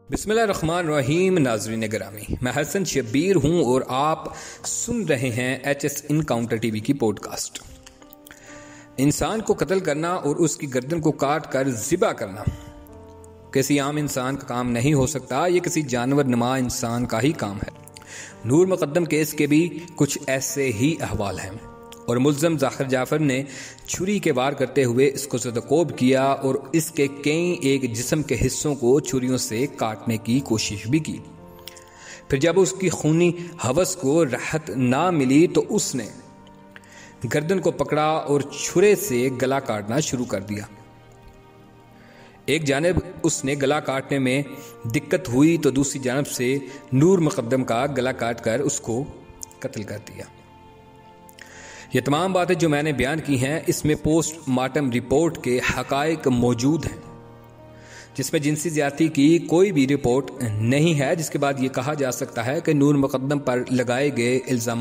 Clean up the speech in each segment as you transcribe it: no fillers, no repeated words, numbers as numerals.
بسم اللہ الرحمن الرحیم۔ ناظرین گرامی، میں حسن شبیر ہوں اور آپ سن رہے ہیں HS انکاؤنٹر ٹی وی کی پوڈ کاسٹ۔ انسان کو قتل کرنا اور اس کی گردن کو کاٹ کر ذبح کرنا کسی عام انسان کا کام نہیں ہو سکتا، یہ کسی جانور نما انسان کا ہی کام ہے۔ نور مقدم کیس کے بھی کچھ ایسے ہی احوال ہیں اور ملزم ظاہر جعفر نے چھری کے وار کرتے ہوئے اس کو زدوکوب کیا اور اس کے کئی ایک جسم کے حصوں کو چھریوں سے کاٹنے کی کوشش بھی کی۔ پھر جب اس کی خونی ہوس کو راحت نہ ملی تو اس نے گردن کو پکڑا اور چھرے سے گلا کاٹنا شروع کر دیا۔ ایک جانب اس نے گلا کاٹنے میں دقت ہوئی تو دوسری جانب سے نور مقدم کا گلا کاٹ کر اس کو قتل کر دیا۔ یہ تمام باتیں جو میں نے بیان کی ہیں اس میں پوسٹ مارٹم رپورٹ کے حقائق موجود ہیں، جس میں جنسی زیادتی کی کوئی بھی رپورٹ نہیں ہے، جس کے بعد یہ کہا جا سکتا ہے کہ نور مقدم پر لگائے گئے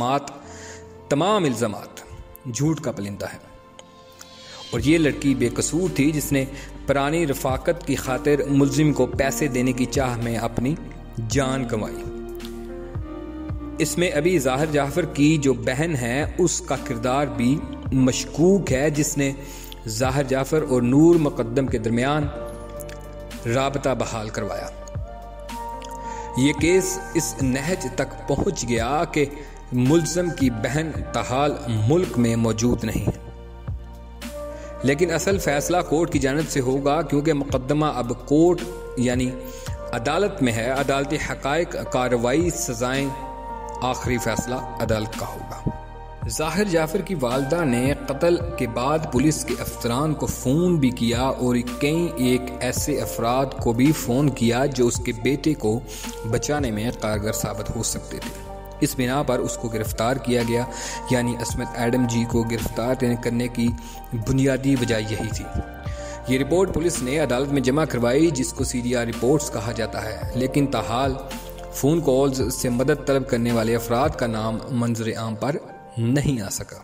تمام الزامات جھوٹ کا پلندہ ہے اور یہ لڑکی بے قصور تھی جس نے پرانی رفاقت کی خاطر ملزم کو پیسے دینے کی چاہ میں اپنی جان گنوائی۔ اس میں ابھی ظاہر جعفر کی جو بہن ہے اس کا کردار بھی مشکوک ہے، جس نے ظاہر جعفر اور نور مقدم کے درمیان رابطہ بحال کروایا۔ یہ کیس اس نہج تک پہنچ گیا کہ ملزم کی بہن تاحال ملک میں موجود نہیں ہے، لیکن اصل فیصلہ کورٹ کی جانب سے ہوگا کیونکہ مقدمہ اب کورٹ یعنی عدالت میں ہے۔ عدالتی حقائق، کارروائی، سزائیں، آخری فیصلہ عدالت کا ہوگا۔ ظاہر جعفر کی والدہ نے قتل کے بعد پولیس کے افسران کو فون بھی کیا اور کئی ایک ایسے افراد کو بھی فون کیا جو اس کے بیٹے کو بچانے میں کارگر ثابت ہو سکتے تھے۔ اس بنا پر اس کو گرفتار کیا گیا، یعنی عصمت ایڈم جی کو گرفتار کرنے کی بنیادی وجہ یہی تھی۔ یہ رپورٹ پولیس نے عدالت میں جمع کروائی جس کو CDR رپورٹس کہا جاتا ہے، لیکن تاحال فون کالز سے مدد طلب کرنے والے افراد کا نام منظر عام پر نہیں آ سکا۔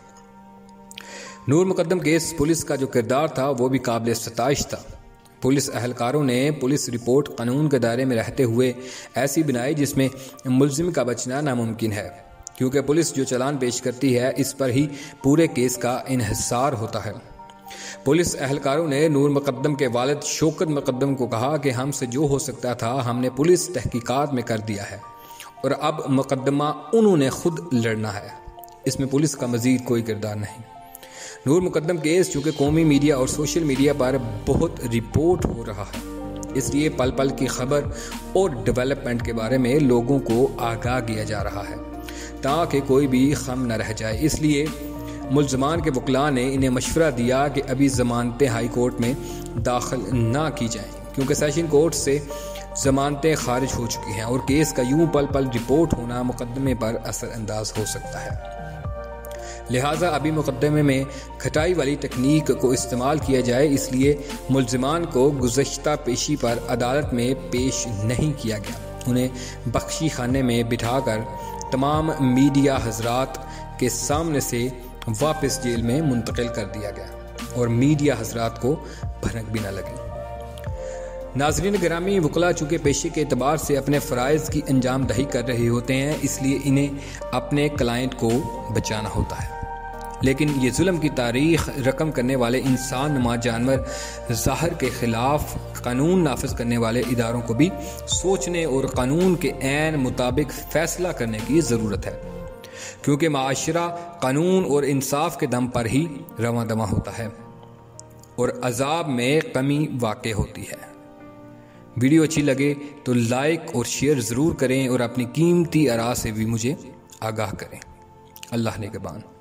نور مقدم کیس پولیس کا جو کردار تھا وہ بھی قابل ستائش تھا۔ پولیس اہلکاروں نے پولیس رپورٹ قانون کے دائرے میں رہتے ہوئے ایسی بنائی جس میں ملزم کا بچنا ناممکن ہے، کیونکہ پولیس جو چالان پیش کرتی ہے اس پر ہی پورے کیس کا انحصار ہوتا ہے۔ پولیس اہلکاروں نے نور مقدم کے والد شوکت مقدم کو کہا کہ ہم سے جو ہو سکتا تھا ہم نے پولیس تحقیقات میں کر دیا ہے اور اب مقدمہ انہوں نے خود لڑنا ہے، اس میں پولیس کا مزید کوئی کردار نہیں۔ نور مقدم کیس چونکہ قومی میڈیا اور سوشل میڈیا پر بہت رپورٹ ہو رہا ہے، اس لیے پل پل کی خبر اور ڈیولپمنٹ کے بارے میں لوگوں کو آگاہ کیا جا رہا ہے تاکہ کوئی بھی خم نہ رہ جائے۔ اس لیے ملزمان کے وکلاء نے انہیں مشورہ دیا کہ ابھی ضمانتیں ہائی کورٹ میں داخل نہ کی جائیں، کیونکہ سیشن کورٹ سے ضمانتیں خارج ہو چکی ہیں اور کیس کا یوں پل پل رپورٹ ہونا مقدمے پر اثر انداز ہو سکتا ہے۔ لہٰذا ابھی مقدمے میں کھٹائی والی تکنیک کو استعمال کیا جائے، اس لیے ملزمان کو گزشتہ پیشی پر عدالت میں پیش نہیں کیا گیا۔ انہیں بخشی خانے میں بٹھا کر تمام میڈیا حضرات کے سامنے سے واپس جیل میں منتقل کر دیا گیا اور میڈیا حضرات کو بھنک بھی نہ لگی۔ ناظرین گرامی، وکلاء چونکہ پیشے کے اعتبار سے اپنے فرائض کی انجام دہی کر رہے ہوتے ہیں، اس لیے انہیں اپنے کلائنٹ کو بچانا ہوتا ہے، لیکن یہ ظلم کی تاریخ رقم کرنے والے انسان نما جانور ظاہر کے خلاف قانون نافذ کرنے والے اداروں کو بھی سوچنے اور قانون کے عین مطابق فیصلہ کرنے کی ضرورت ہے، کیونکہ معاشرہ قانون اور انصاف کے دم پر ہی رواں دواں ہوتا ہے اور عذاب میں کمی واقع ہوتی ہے۔ ویڈیو اچھی لگے تو لائک اور شیئر ضرور کریں اور اپنی قیمتی آراء سے بھی مجھے آگاہ کریں۔ اللہ نگہبان۔